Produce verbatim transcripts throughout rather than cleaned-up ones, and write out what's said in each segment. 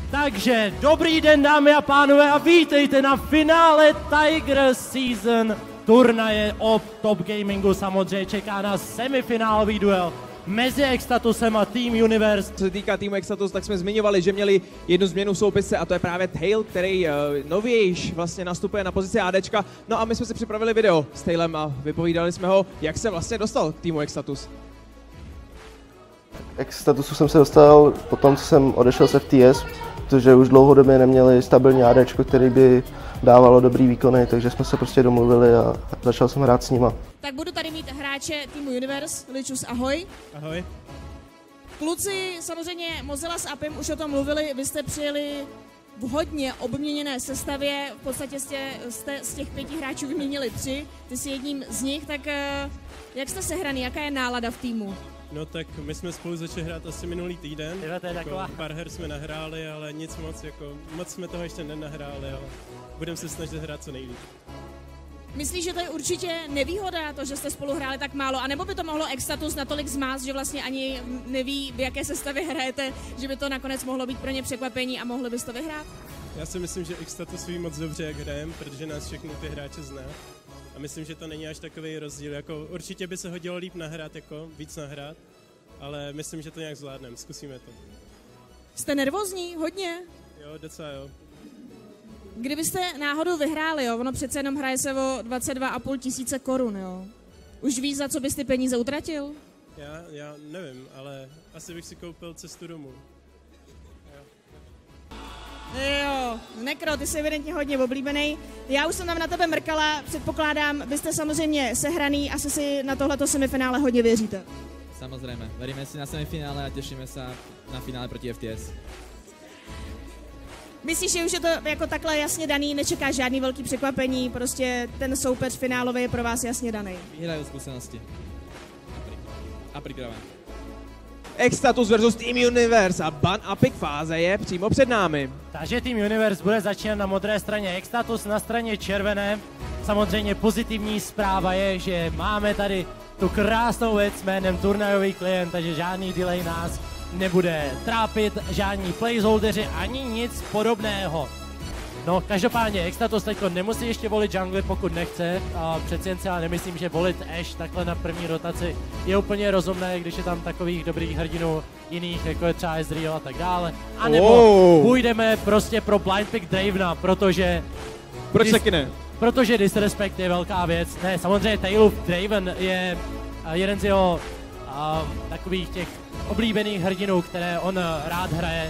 Takže dobrý den, dámy a pánové, a vítejte na finále Tiger Season turnaje o Top Gamingu. Samozřejmě čeká nás semifinálový duel mezi Extatusem a Team Universe. Co se týká týmu Extatus, tak jsme zmiňovali, že měli jednu změnu v soupisce a to je právě Tail, který uh, novějš vlastně nastupuje na pozici ADčka. No a my jsme si připravili video s Tailem a vypovídali jsme ho, jak se vlastně dostal k týmu Extatus. Extatusu jsem se dostal po tom, co jsem odešel z F T S, protože už dlouhodobě neměli stabilní ADčko, který by dávalo dobrý výkony, takže jsme se prostě domluvili a začal jsem hrát s nima. Tak budu tady mít hráče týmu Universe, Ličus, ahoj. Ahoj. Kluci, samozřejmě Mozilla s Apim už o tom mluvili, vy jste přijeli v hodně obměněné sestavě, v podstatě jste, jste z těch pěti hráčů vyměnili tři, ty jsi jedním z nich, tak jak jste sehraný, jaká je nálada v týmu? No tak my jsme spolu začali hrát asi minulý týden, jako pár her jsme nahráli, ale nic moc, jako moc jsme toho ještě nenahráli, ale budeme se snažit hrát co nejlíp. Myslíš, že to je určitě nevýhoda, to, že jste spolu hráli tak málo, anebo by to mohlo Extatus natolik zmást, že vlastně ani neví, v jaké sestavě hrajete, že by to nakonec mohlo být pro ně překvapení a mohli byste to vyhrát? Já si myslím, že Extatus ví moc dobře, jak hrajeme, protože nás všechny ty hráče zná. A myslím, že to není až takový rozdíl, jako určitě by se hodilo líp nahrát, jako víc nahrát, ale myslím, že to nějak zvládneme, zkusíme to. Jste nervózní? Hodně? Jo, docela jo. Kdybyste náhodou vyhráli, jo, ono přece jenom hraje se o dvacet dva a půl tisíce korun, jo. Už víš, za co bys ty peníze utratil? Já, já nevím, ale asi bych si koupil cestu domů. Jo, Nekro, ty jsi evidentně hodně oblíbený. Já už jsem tam na tebe mrkala, předpokládám, vy jste samozřejmě sehraný, asi si na tohleto semifinále hodně věříte. Samozřejmě, veríme si na semifinále a těšíme se na finále proti F T S. Myslíš, že už je to jako takhle jasně daný, nečeká žádný velký překvapení, prostě ten soupeř finálový je pro vás jasně daný? Vyhrajú zkušenosti a připravené. Extatus versus Team Universe a Ban a Pick fáze je přímo před námi. Takže Team Universe bude začínat na modré straně, Extatus na straně červené. Samozřejmě pozitivní zpráva je, že máme tady tu krásnou věc jménem turnajový klient, takže žádný delay nás nebude trápit, žádní placeholdeři ani nic podobného. No, každopádně Extatus teďko nemusí ještě volit jungler, pokud nechce. A přeci jen si ale nemyslím, že volit Ashe takhle na první rotaci je úplně rozumné, když je tam takových dobrých hrdinů jiných, jako je třeba Ezreal a tak dále. A nebo oh. půjdeme prostě pro blind pick Dravena, protože... Proč taky ne? Protože disrespect je velká věc. Ne, samozřejmě Tailův Draven je jeden z jeho uh, takových těch oblíbených hrdinů, které on rád hraje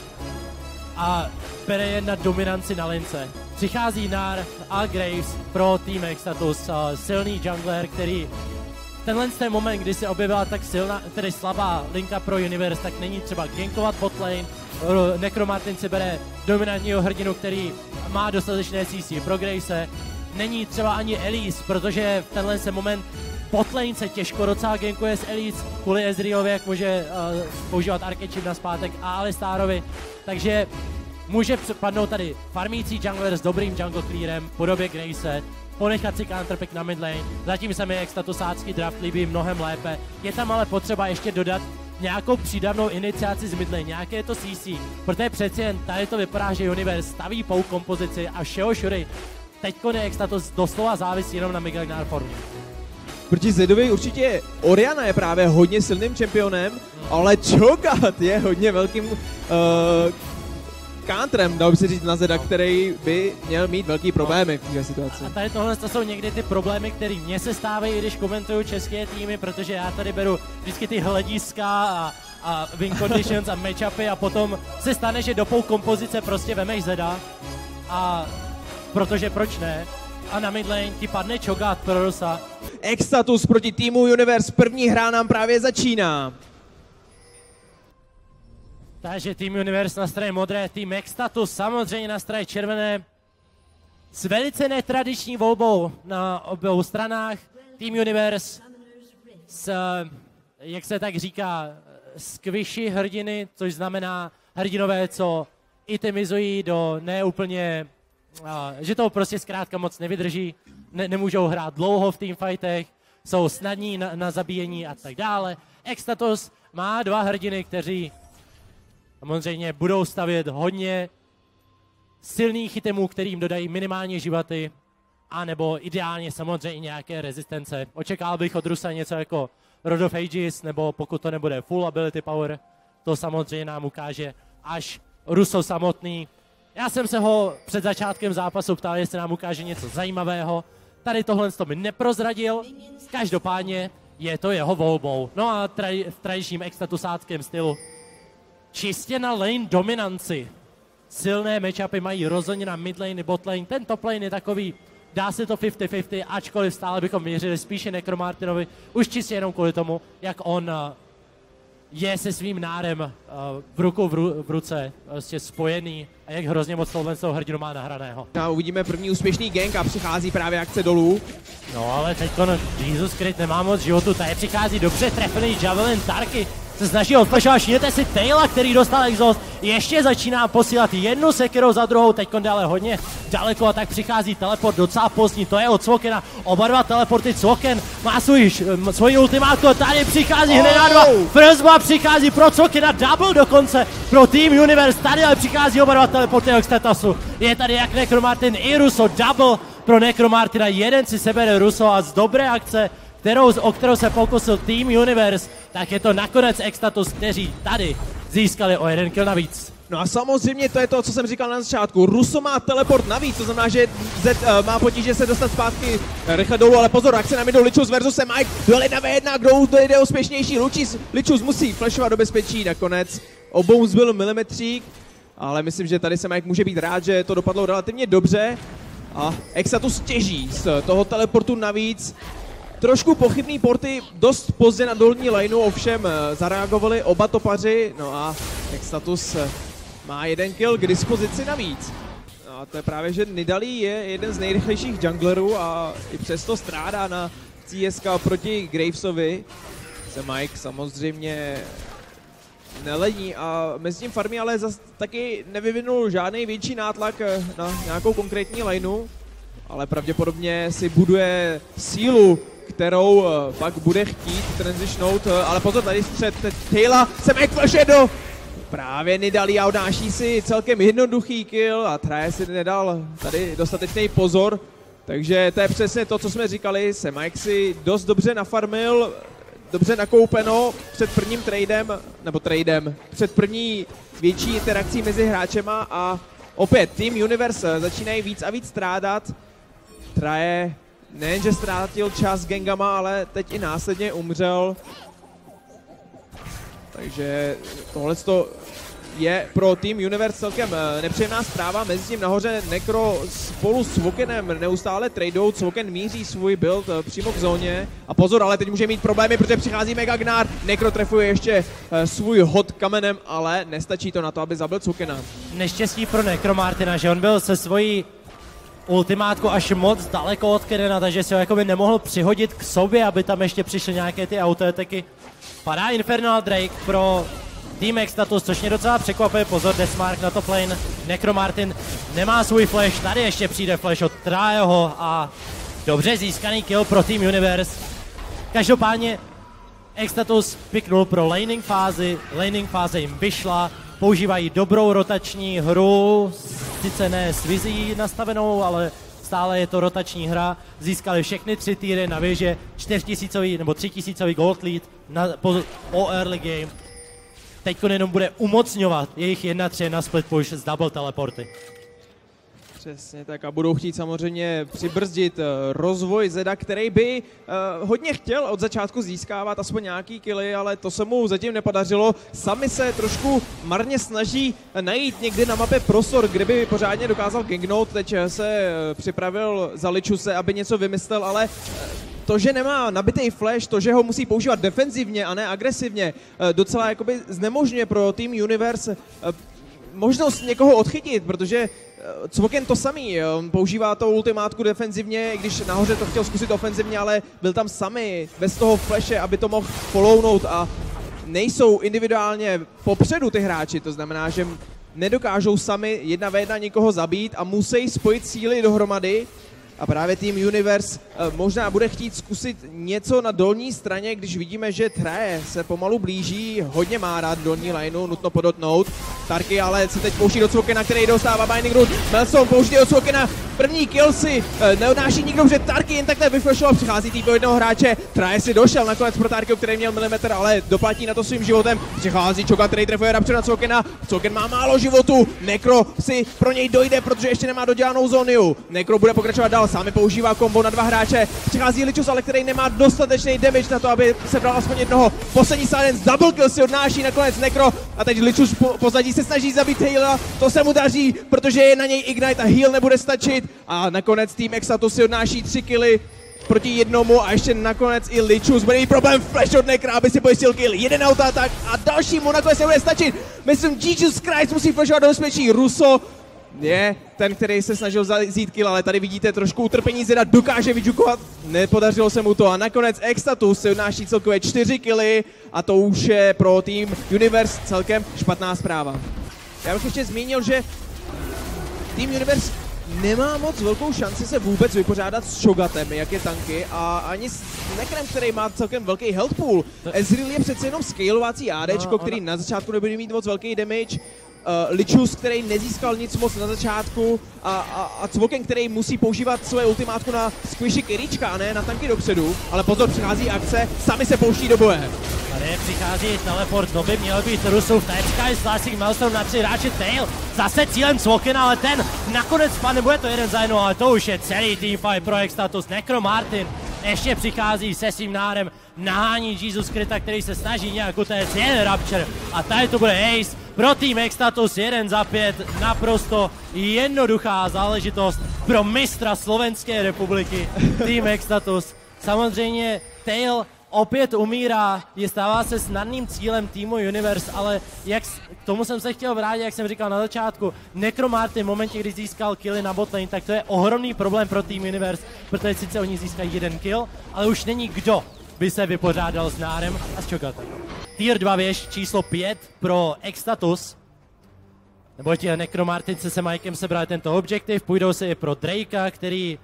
a bere je na dominanci na lince. Přichází Gnar a Graves pro tým Extatus, silný jungler, který tenhle ten moment, kdy se objevila tak silná, tedy slabá linka pro Universe, tak není třeba gankovat botlane. Necromartin si bere dominantního hrdinu, který má dostatečné C C pro Gravese. Není třeba ani Elise, protože v tenhle ten moment botlane se těžko docela gankuje s Elise kvůli Ezrealovi, jak může uh, používat Archechip na zpátek a Alistarovi. Takže může padnout tady farmící jungler s dobrým jungle clearem v podobě Gravese, ponechat si counterpick na midlane, zatím se mi extatusácký draft líbí mnohem lépe. Je tam ale potřeba ještě dodat nějakou přídavnou iniciaci z midlane, nějaké je to C C, protože přeci jen tady to vypadá, že Universe staví pou kompozici a všeho šury. Teďko ne Extatus doslova závisí jenom na Miguel Gnar formě. Proti Zedovi určitě Orianna je právě hodně silným čempionem, hmm. ale Cho'Gath je hodně velkým uh, counterem, dal by se říct na Zeda, který by měl mít velký problémy v této situaci. A tady tohle to jsou někdy ty problémy, které mně se stávají, když komentuju české týmy, protože já tady beru vždycky ty hlediska a, a win conditions a matchupy a potom se stane, že do pou kompozice prostě vemeš Zeda a protože proč ne? A na midlane ti padne Cho'Gath pro Rosa. Extatus proti týmu Universe, první hra nám právě začíná. Takže tým Universe na straně modré, tým Extatus samozřejmě na straně červené. S velice netradiční volbou na obou stranách. Tým Universe s, jak se tak říká, squishy hrdiny, což znamená hrdinové, co itemizují do neúplně, že to prostě zkrátka moc nevydrží, ne, nemůžou hrát dlouho v teamfightech, jsou snadní na, na zabíjení a tak dále. Extatus má dva hrdiny, kteří samozřejmě budou stavět hodně silných itemů, kterým dodají minimálně životy, anebo ideálně samozřejmě nějaké rezistence. Očekával bych od Rusa něco jako Rod of Ages, nebo pokud to nebude full ability power, to samozřejmě nám ukáže až Russo samotný. Já jsem se ho před začátkem zápasu ptal, jestli nám ukáže něco zajímavého. Tady tohle to mi neprozradil, každopádně je to jeho volbou. No a tradi- v tradičním extatusáckém stylu čistě na lane dominanci. Silné matchupy mají rozhodně na mid lane i bot lane. Ten top lane je takový, dá se to padesát na padesát, ačkoliv stále bychom měřili spíše Necromartinovi, už čistě jenom kvůli tomu, jak on je se svým nárem v ruku v, ru, v ruce prostě spojený a jak hrozně moc tohle z toho hrdinu má nahraného. A uvidíme první úspěšný gank a přichází právě akce dolů. No ale teďko no, Jesus Christ nemá moc životu, tady přichází dobře trefený Javelin Tarky, se snaží odflashovat, všimněte si Taila, který dostal exhaust, ještě začíná posílat jednu sekirou za druhou, teďkon jde ale hodně daleko a tak přichází teleport docela pozdní, to je od Cvokena, oba dva teleporty, Cvoken má svůj, svůj ultimátku, tady přichází hned na dva, Frozba přichází pro Cvokena, double dokonce pro Team Universe, tady ale přichází oba dva teleporty Extatasu, je tady jak Necromartin i Russo, double pro Necromartina, jeden si sebere Russo a z dobré akce, kterou, o kterou se pokusil Team Universe, tak je to nakonec Extatus, kteří tady získali o jeden kill navíc. No a samozřejmě to je to, co jsem říkal na začátku. Russo má teleport navíc, to znamená, že Z uh, má potíže se dostat zpátky rychle dolů, ale pozor, akce na midu Lichus versus Mike, duel jedna ve jedna, kdo to jde úspěšnější, Lichus, Lichus musí flashovat do bezpečí nakonec, obou zbyl milimetřík, ale myslím, že tady se Mike může být rád, že to dopadlo relativně dobře a Extatus těží z toho teleportu navíc. Trošku pochybný porty dost pozdě na dolní laneu, ovšem zareagovali oba topaři, no a Extatus má jeden kill k dispozici navíc. No a to je právě, že Nidalee je jeden z nejrychlejších junglerů a i přesto strádá na C S K proti Gravesovi. Se Mike samozřejmě nelení a mezi tím farmy ale zase taky nevyvinul žádný větší nátlak na nějakou konkrétní laneu, ale pravděpodobně si buduje sílu, kterou uh, pak bude chtít transitionout, uh, ale pozor, tady střed Taila se Mike flashuje do právě Nidalee a odnáší si celkem jednoduchý kill a Traje si nedal tady dostatečný pozor, takže to je přesně to, co jsme říkali, se Mike si dost dobře nafarmil, dobře nakoupeno před prvním tradem, nebo tradem, před první větší interakcí mezi hráčema a opět Team Universe začínají víc a víc strádat. Traje nejenže ztrátil čas gangama, ale teď i následně umřel. Takže tohle je pro Team Universe celkem nepříjemná zpráva. Mezi tím nahoře Necro spolu s Cvokenem neustále tradeou. Cvoken míří svůj build přímo k zóně. A pozor, ale teď může mít problémy, protože přichází Mega Gnar. Necro trefuje ještě svůj hod kamenem, ale nestačí to na to, aby zabil Cvokena. Neštěstí pro Necromartina, že on byl se svojí ultimátku až moc daleko od Kenena, takže si ho jakoby nemohl přihodit k sobě, aby tam ještě přišly nějaké ty autoataky. Padá Infernal Drake pro Team Extatus, což mě docela překvapuje. Pozor, Deathmark na top lane. Necromartin nemá svůj flash, tady ještě přijde flash od Trajeho a dobře získaný kill pro Team Universe. Každopádně Extatus piknul pro laning fázi, laning fáze jim vyšla, používají dobrou rotační hru, sice ne s vizí nastavenou, ale stále je to rotační hra. Získali všechny tři týry na věže, čtyřtisícový nebo třitisícový gold lead na, po, o early game. Teďko jenom bude umocňovat jejich jedna tři na split push z double teleporty. Přesně tak a budou chtít samozřejmě přibrzdit uh, rozvoj Zeda, který by uh, hodně chtěl od začátku získávat aspoň nějaký killy, ale to se mu zatím nepodařilo. Sami se trošku marně snaží najít někdy na mapě prostor, kde by pořádně dokázal gangnout. Teď se uh, připravil za Lichuse, aby něco vymyslel, ale uh, to, že nemá nabitý flash, to, že ho musí používat defenzivně a ne agresivně, uh, docela jakoby znemožňuje pro Team Universe uh, možnost někoho odchytit, protože Cvoken to samý, on používá to ultimátku defenzivně, i když nahoře to chtěl zkusit ofenzivně, ale byl tam sami, bez toho flashe, aby to mohl follownout a nejsou individuálně popředu ty hráči, to znamená, že nedokážou sami jedna ve jedna nikoho zabít a musí spojit síly dohromady A právě tým Universe uh, možná bude chtít zkusit něco na dolní straně, když vidíme, že Trae se pomalu blíží, hodně má rád dolní lineu, nutno podotknout. Tarky ale se teď pouští do Cvokena, který dostává Binding Root. Melson pouští do Cvokena, první kill si uh, neodnáší nikdo, že Tarky jen takhle vyflashoval, přichází tým jednoho hráče. Trae si došel nakonec pro Tarky, který měl milimetr, ale doplatí na to svým životem. Přichází Choga, který trefuje Rapture na Cvokena. Cvoken má málo životu, Necro si pro něj dojde, protože ještě nemá dodělanou zóniu. Necro bude pokračovat dál, sám používá kombo na dva hráče. Přichází Lichus, ale který nemá dostatečný damage na to, aby se bral aspoň jednoho. Poslední silence, double kill si odnáší nakonec Necro a teď Lichus po, pozadí se snaží zabít Haila. To se mu daří, protože je na něj Ignite a heal nebude stačit. A nakonec tým Exatus si odnáší tři killy proti jednomu a ještě nakonec i Lichus bude mít problém flash od Necra, aby si pojistil kill. Jeden autoatak a dalšímu nakonec nebude stačit. Myslím, Jesus Christ musí flashovat do bezpečí. Russo je ten, který se snažil vzít kill, ale tady vidíte trošku utrpení Zeda, dokáže vyžukovat, nepodařilo se mu to a nakonec Extatus se odnáší celkově čtyři killy a to už je pro tým Universe celkem špatná zpráva. Já bych ještě zmínil, že tým Universe nemá moc velkou šanci se vůbec vypořádat s Chogatem, jak je tanky, a ani s Necrem, který má celkem velký health pool. Ezreal je přece jenom scalovací ADčko, no, který na začátku nebude mít moc velký damage. Uh, Lichus, který nezískal nic moc na začátku a, a, a Cvoken, který musí používat svoje ultimátku na squishy Kirička a ne na tanky dopředu, ale pozor, přichází akce, sami se pouští do boje. Tady přichází teleport, to by měl být Rusův tečka, je Slashing Maelstrom na tři hráče Tail, zase cílem Cvokena, ale ten nakonec spadne, bude to jeden za jedno, ale to už je celý teamfight pro Extatus. Necro Martin ještě přichází se svým nárem, nahání Jesus Kryta, který se snaží nějak utéct, jen Rapture a tady to bude ace pro tým Extatus, jeden za pět, naprosto jednoduchá záležitost pro mistra Slovenské republiky, tým Extatus. Samozřejmě Tail opět umírá, je stává se snadným cílem týmu Universe, ale jak k tomu jsem se chtěl vrátit, jak jsem říkal na začátku, Necromarty v momentě, kdy získal killy na botlane, tak to je ohromný problém pro tým Universe, protože sice oni získají jeden kill, ale už není kdo by se vypořádal s Nárem a s Chogatem. Tier dva věž číslo pět pro Extatus, nebo ti Necromartince se Mikem sebrali tento objektiv, půjdou si i pro Drakea, který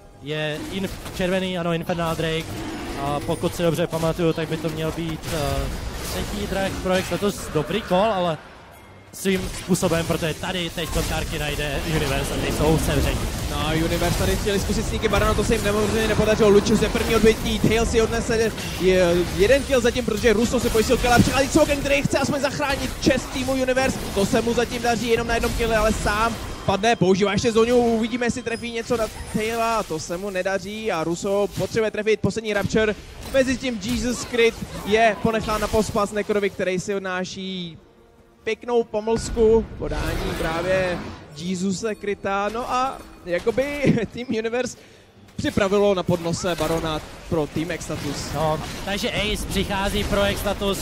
je inf červený, ano, Infernal Drake. A pokud si dobře pamatuju, tak by to měl být uh, třetí drag pro Extatus, dobrý call, ale svým způsobem, protože tady teď Tarky najde Universe a ty jsou sevření. No, Universe tady chtěli zkusit sníky Barona, to se jim nemožně nepodařilo. Lucius je první odbytí, Tail si odnese je, jeden kill zatím, protože Russo se pojistil kill a přichází Cvoken, který chce aspoň zachránit čest týmu Universe. To se mu zatím daří jenom na jednom kill, ale sám padne, používá ještě zónu, uvidíme, jestli trefí něco na Taila, to se mu nedaří a Russo potřebuje trefit poslední Rapture. Mezitím Jesus Crit je ponechán na pospas Necrovi, který si odnáší pěknou pomlsku, podání právě Jesuse Kryta, no a jakoby tým Universe připravilo na podnose Barona pro tým Extatus. No, takže Ace přichází pro Extatus,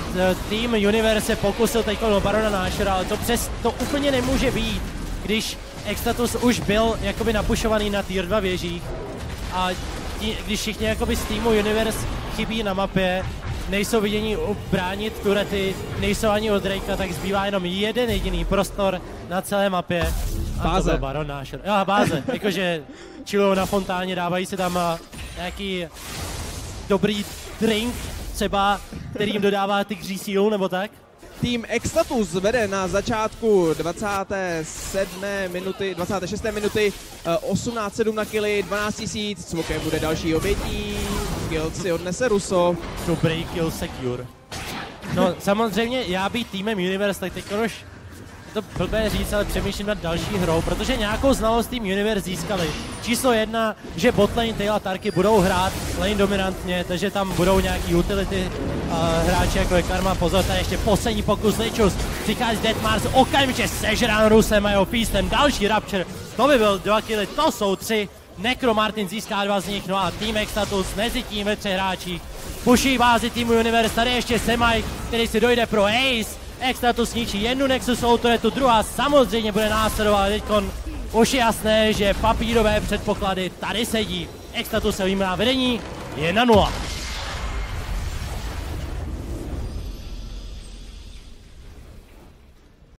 tým Universe se pokusil teď o Barona Nashora, ale to přes to úplně nemůže být, když Extatus už byl jakoby napušovaný na tier dva věžích a tí, když všichni jakoby z týmu Universe chybí na mapě, nejsou vidění bránit turety, nejsou ani od Drakea, tak zbývá jenom jeden jediný prostor na celé mapě. A báze. To byl Baron Nashor. Jo, báze, jakože chillujou na fontáně, dávají si tam nějaký dobrý drink, třeba, který jim dodává tygří sílu, nebo tak. Tým Extatus vede na začátku dvacáté sedmé minuty, dvacáté šesté minuty, osmnáct sedm na killy, dvanáct tisíc, Cvoken bude další obětí, kill si odnese Russo. Dobrý kill secure. No samozřejmě já být týmem Universe, tak teď už to blbé říct, ale přemýšlím nad další hrou, protože nějakou znalost tým Universe získali. Číslo jedna, že botlane Tail a Tarky budou hrát lane dominantně, takže tam budou nějaký utility uh, hráči jako je Karma. Pozor, tady ještě poslední pokus Lichus, přichází Deathmars, okamžitě sežrán Rusem a jeho feastem, další Rapture, to by byl dva killy, to jsou tři. Necro Martin získá dva z nich, no a tým Extatus mezi tím ve třech hráčích puší bázi týmu Universe, tady ještě Semaj, který si dojde pro Ace. Extatus ničí jednu Nexusovou turretu, druhá samozřejmě bude následovat. Teďkon už je jasné, že papírové předpoklady tady sedí. Extatus se vymá vedení, je na nula.